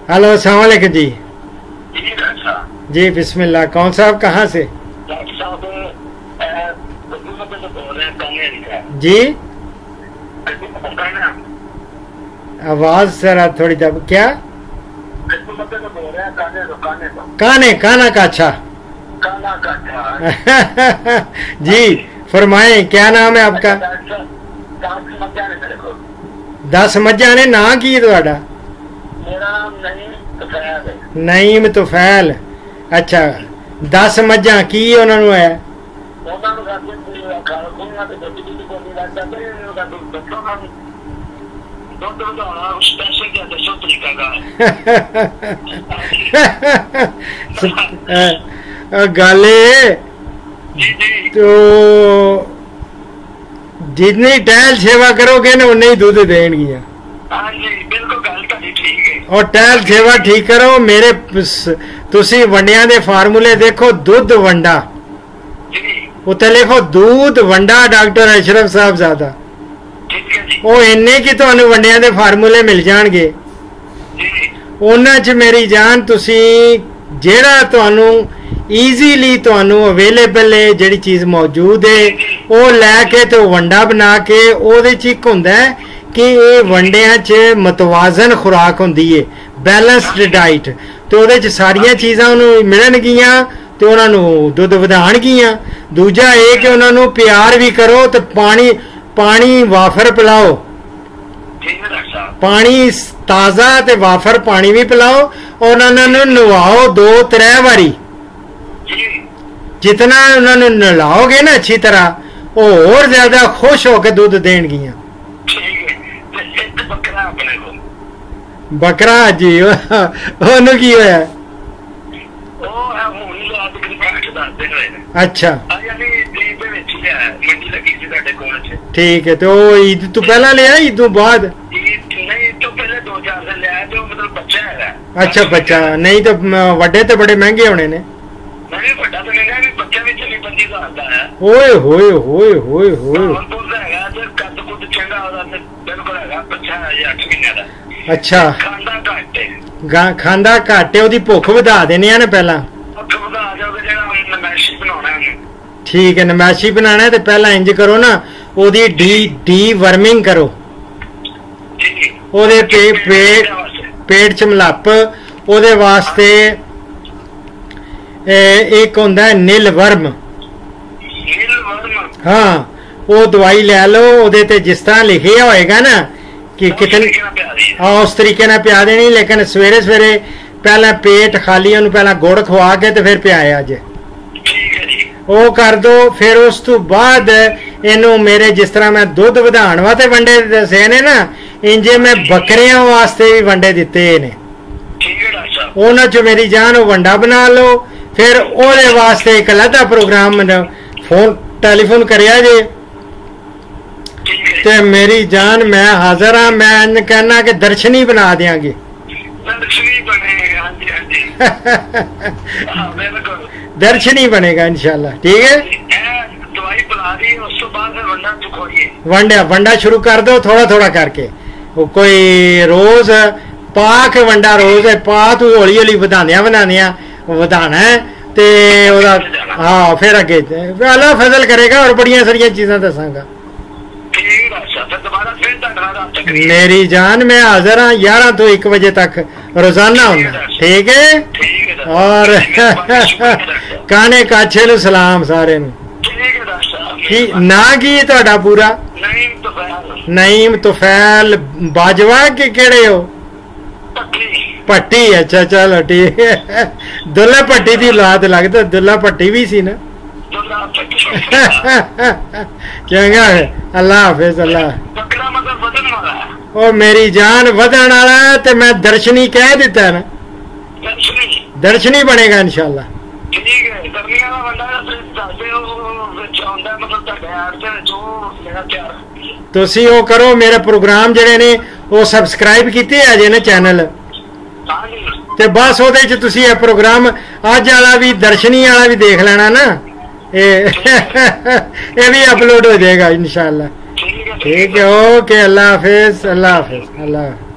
Hello, अस्सलाम वालेकुम जी। जी बिस्मिल्लाह। कौन साहब, कहाँ से? जी आवाज जरा थोड़ी दब। क्या? काना काछा। जी फरमाए, क्या नाम है आपका? 10 मज्जा ने ना की ਤੁਹਾਡਾ? नईम तुफैल। अच्छा 10 मज्जा की उन्होंने है? गल तो जितनी टहल सेवा करोगे ना उन्नी ही दूध देंगी। और टहल सेवा ठीक करो। मेरे तुसी वंडिया दे फार्मूले देखो। दुध वंडा उत्ते लिखो दूध वंडा डॉक्टर अशरफ साहबजादा। वो इन्ने की तुहानू वंडिया दे फार्मूले मिल जाणगे। उन्हां च मेरी जान तुसी जेड़ा तुहानू ईजीली तुहानू अवेलेबल है, जिहड़ी चीज़ मौजूद है वो लैके तो वंडा बना के ओहदे च इक हुंदा है कि ये वंडिया च मतवाजन खुराक होंदी है, बैलेंस्ड डाइट। तो ਉਹਦੇ ਚ ਸਾਰੀਆਂ ਚੀਜ਼ਾਂ ਉਹਨੂੰ ਮਿਲਣਗੀਆਂ ਤੇ ਉਹਨਾਂ ਨੂੰ ਦੁੱਧ ਵਧਾਣਗੀਆਂ। ਦੂਜਾ ਇਹ ਕਿ ਉਹਨਾਂ ਨੂੰ ਪਿਆਰ ਵੀ ਕਰੋ ਤੇ ਪਾਣੀ ਵਾਫਰ ਪਿਲਾਓ। ਪਾਣੀ ਤਾਜ਼ਾ ਤੇ ਵਾਫਰ ਪਾਣੀ ਵੀ ਪਿਲਾਓ। और उन्होंने नवाओ 2-3 बारी। जितना उन्होंने नलाओगे ना अच्छी तरह वो और ज्यादा खुश होकर दूध देंगियां। बकरा जी ओनू की होया? अच्छा ठीक है। तो ईद तो पहला लिया, ईद तो बाद? अच्छा बच्चा नहीं तो वड्डे तो बड़े महंगे होने ने। ओए होए होए होए होए। अच्छा खांदा घट है, ओदी भुख वधा देने ने पहला। ठीक है नमैशी बनाना है तो पहला इंज करो ना, ओदी डी वर्मिंग करो। ओदे पेट च मलप। ओदे वास्ते एक होंदा है नील वर्म। हाँ वो दवाई ले लो। ओदे ते जिस तरह लिखिया होएगा ना कि कितनी, हाँ उस तरीके ना पिया देनी। लेकिन सवेरे सवेरे पहला पेट खाली ओनू पहला गुड़ खवा के तो फिर पियाया जे। वो कर दो। फिर उस तो बाद इनू मेरे जिस तरह मैं दुध वधाण वास्ते वंडे दसे ने ना, इंजे मैं बकरियां वास्ते भी वंडे दिते ने। उन्हां चो मेरी जान वो वंडा बना लो। फिर ओदे वास्ते एक अलग प्रोग्राम फोन टेलीफोन करिया जे ते मेरी जान मैं हाजिर हाँ। मैं कहना कि दर्शनी बना देंगे। दर्शनी बनेगा इंशाल्लाह। ठीक है वंडा शुरू कर दो थोड़ा थोड़ा करके। वो कोई रोज पा के वंडा रोज है पा तू हौली हौली ਵਧਾਣਾ है ते ओदा। हाँ फिर अगे अल्लाह फजल करेगा और बड़िया सारिया चीज़ां दसांगा। मेरी जान मैं हाजिर हाँ 11 तो 1 बजे तक रोजाना होना। ठीक है और काने काछे नू सलाम सारे नू। ना की तुहाडा पूरा? नईम तुफैल बाजवा के केड़े हो? भट्टी। अच्छा चलो ठीक है। दुल्ला भट्टी की औलाद लगता। दुल्ला भट्टी भी सी ना। चंगा है अल्लाह हाफिज। अल्लाह ओ मेरी जान वधन वाला है तो मैं दर्शनी कह दिता ना। दर्शनी बनेगा इंशाल्लाह। तुसी वो करो मेरे प्रोग्राम जड़े ने वो सब्सक्राइब किए अजे ने चैनल ते बस ओदे च तुसी ये प्रोग्राम अज वाला भी दर्शनी वाला भी देख लेना ना। ये भी अपलोड हो जाएगा इंशाल्लाह। ठीक है ओके अल्लाह हाफिज। अल्लाह हाफिज। अल्लाह।